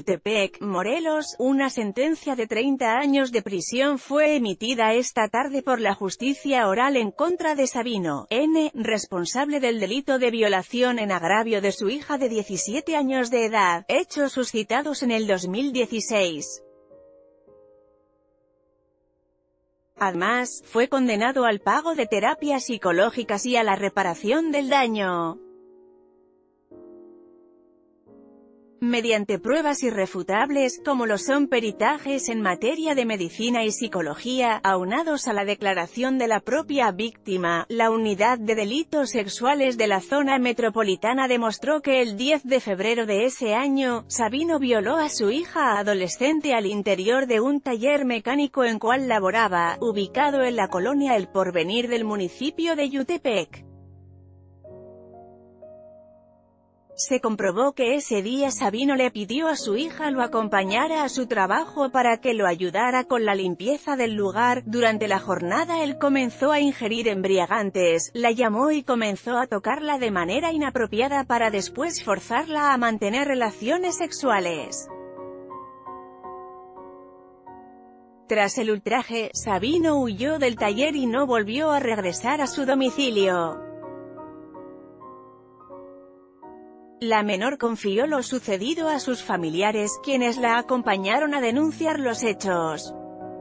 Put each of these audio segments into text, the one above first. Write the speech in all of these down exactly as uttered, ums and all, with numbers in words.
Yutepec, Morelos. Una sentencia de treinta años de prisión fue emitida esta tarde por la justicia oral en contra de Sabino N., responsable del delito de violación en agravio de su hija de diecisiete años de edad, hechos suscitados en el dos mil dieciséis. Además, fue condenado al pago de terapias psicológicas y a la reparación del daño. Mediante pruebas irrefutables, como lo son peritajes en materia de medicina y psicología, aunados a la declaración de la propia víctima, la Unidad de Delitos Sexuales de la Zona Metropolitana demostró que el diez de febrero de ese año, Sabino violó a su hija adolescente al interior de un taller mecánico en cual laboraba, ubicado en la colonia El Porvenir del municipio de Yutepec. Se comprobó que ese día Sabino le pidió a su hija lo acompañara a su trabajo para que lo ayudara con la limpieza del lugar. Durante la jornada él comenzó a ingerir embriagantes, la llamó y comenzó a tocarla de manera inapropiada para después forzarla a mantener relaciones sexuales. Tras el ultraje, Sabino huyó del taller y no volvió a regresar a su domicilio. La menor confió lo sucedido a sus familiares, quienes la acompañaron a denunciar los hechos.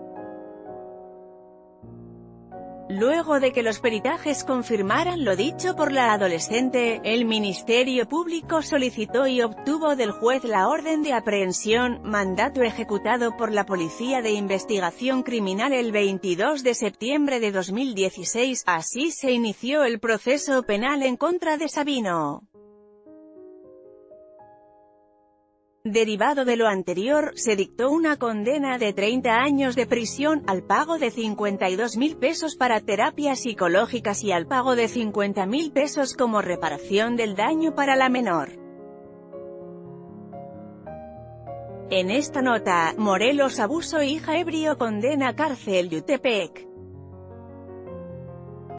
Luego de que los peritajes confirmaran lo dicho por la adolescente, el Ministerio Público solicitó y obtuvo del juez la orden de aprehensión, mandato ejecutado por la Policía de Investigación Criminal el veintidós de septiembre de dos mil dieciséis. Así se inició el proceso penal en contra de Sabino. Derivado de lo anterior, se dictó una condena de treinta años de prisión, al pago de cincuenta y dos mil pesos para terapias psicológicas y al pago de cincuenta mil pesos como reparación del daño para la menor. En esta nota, Morelos abuso hija ebrio condena cárcel Yutepec.